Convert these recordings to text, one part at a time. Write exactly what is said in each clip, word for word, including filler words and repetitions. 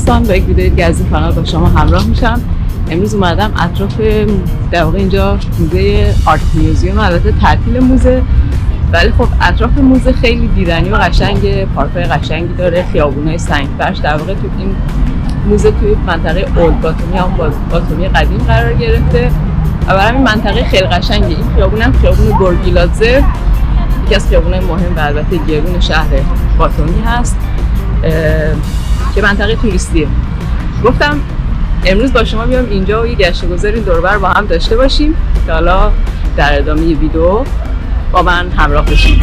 دوستان، با یک ویدیو دیگه از این کانال با شما همراه میشم. امروز اومدم اطراف در واقع اینجا موزه آرت میوزیوم، البته تعطیل موزه، ولی خب اطراف موزه خیلی دیدنی و قشنگه، پارک‌های قشنگی داره، خیابون‌های سنگ‌فرش. در واقع تو این موزه توی منطقه اولد باتومی، هم باتومی قدیم قرار گرفته و برای این منطقه خیلی قشنگه. این خیابون هم خیابون گورگیلادزه، یکی از خیابون‌های مهم و البته گرون شهر باتومی هست که منطقه توریستیه. گفتم امروز با شما بیام اینجا و یه گشت گذاری دور و بر با هم داشته باشیم که حالا در ادامه ویدیو با من همراه بشید.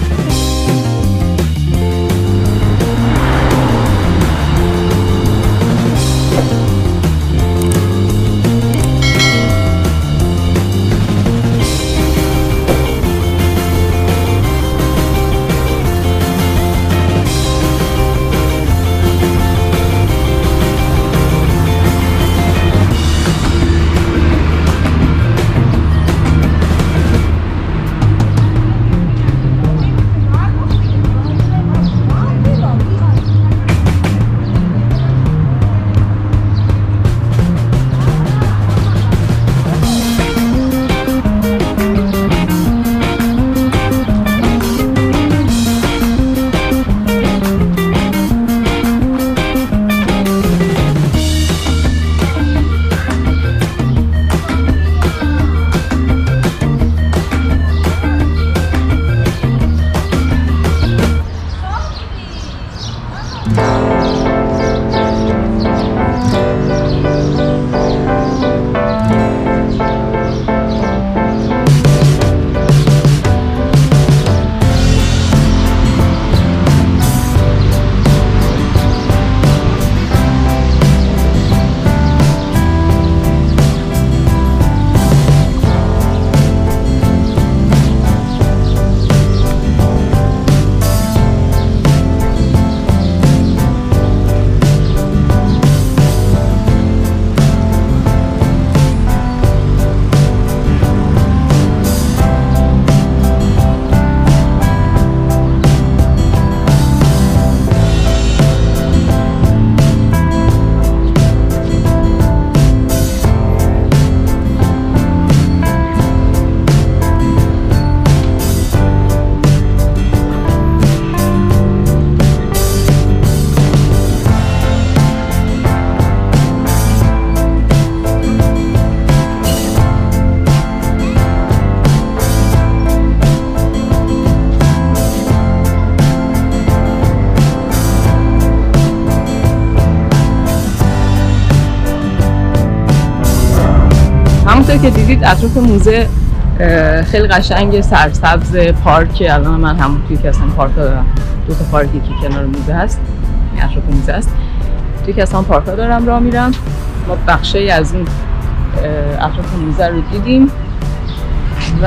همونطور که دیدید اطراف موزه خیلی قشنگ، سرسبز، پارک. الان من همون توی که اصلا پارک ها دارم، دو تا پارکی که کنار موزه هست، این اطراف موزه هست، توی که اصلا پارک ها دارم راه میرم. ما بخشی از این اطراف موزه رو دیدیم و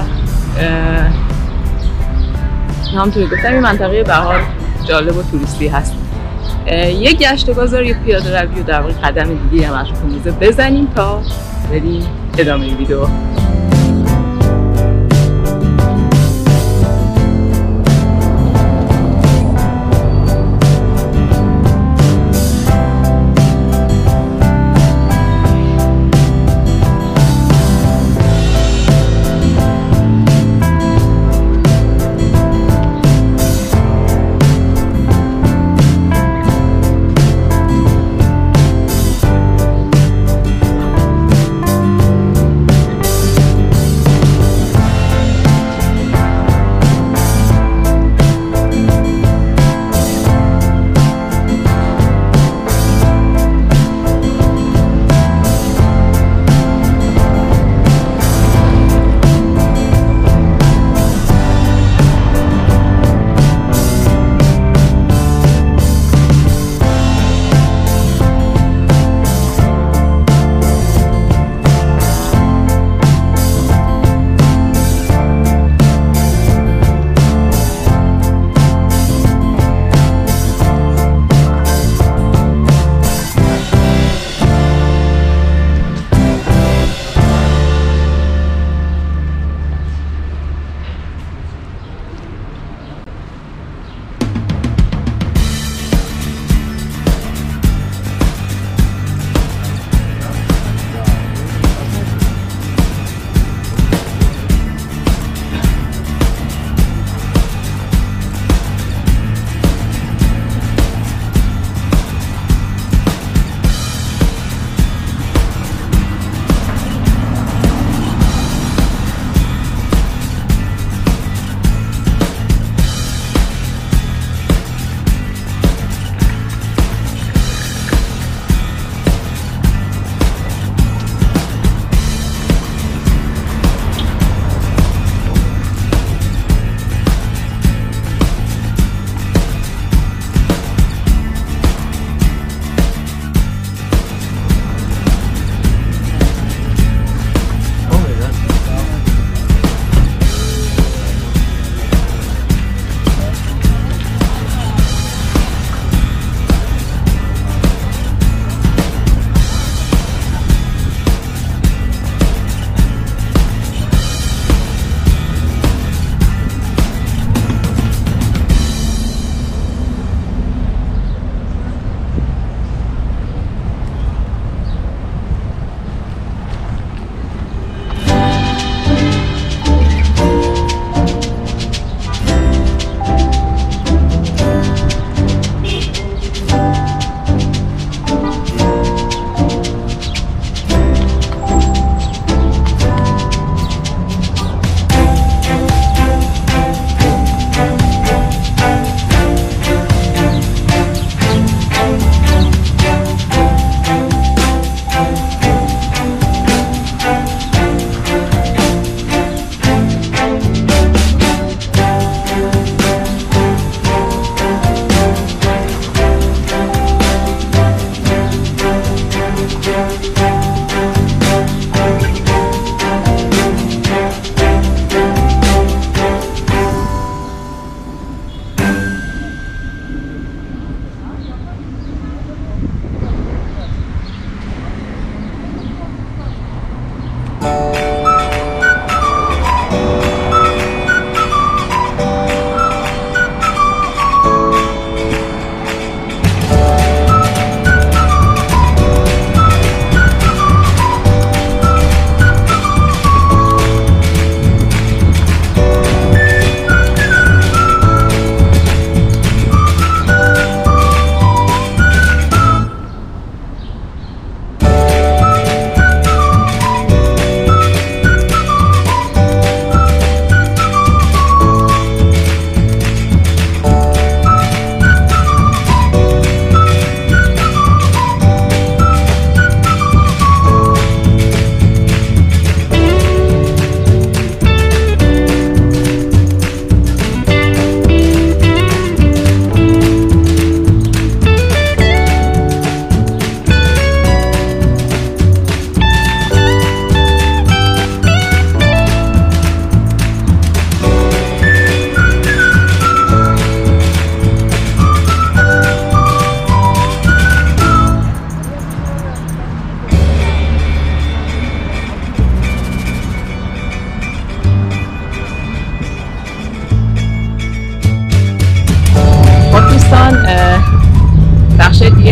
همونطور که گفتم این منطقه به حال جالب و توریستی هست. یک گشت گذار، یک پیاده روی و در واقع قدم دیگه هم اطراف موزه بزنیم تا بریم ادامه ویدیو.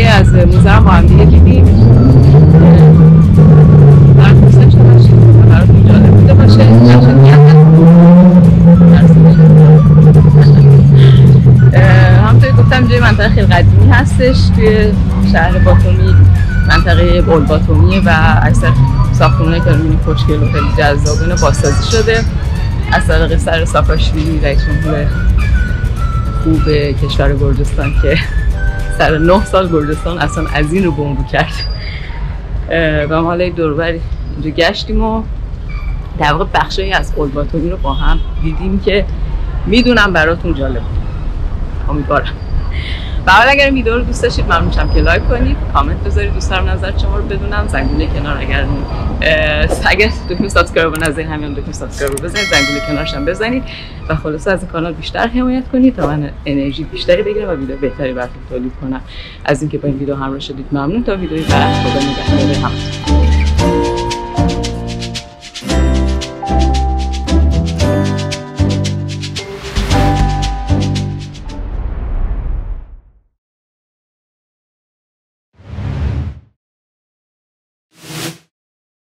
بخشی از موزه رو با هم دیگه دیدیم. برای دوست داشته باشید، براتون جالب بوده باشه. همونطوری گفتم جای منطقه خیلی قدیمی هستش توی شهر باتومی، منطقه اول باتومیه و اکثر ساختمان‌های که می‌بینید خوشگل و خیلی جذاب و بازسازی شده از طریق سر ساکاشویلی رئیس جمهور خوب کشور گرجستان که سر نه سال گرجستان اصلا از این رو بمبو کرد و ما حالا دور و بر اینجا گشتیم و در واقع بخشی از اول باتومی رو با هم دیدیم که میدونم براتون جالب بود. امیدوارم. و حالا اگر این ویدیو رو دوست داشتید ممنون میشم که لایک کنید، کامنت بذارید، دوست دارم نظر شما رو بدونم. زنگوله کنار اگر اگر دکمه سابسکرایب نذارید همین دکمه سابسکرایب رو بزنید، زنگوله کنارش هم بزنید و خلاصه از این کانال بیشتر حمایت کنید تا من انرژی بیشتری بگیرم و ویدیو بهتری براتون تولید کنم. از اینکه با این ویدیو همراه شدید ممنون. تا ویدیوی بعد خدا نگهدار همتون.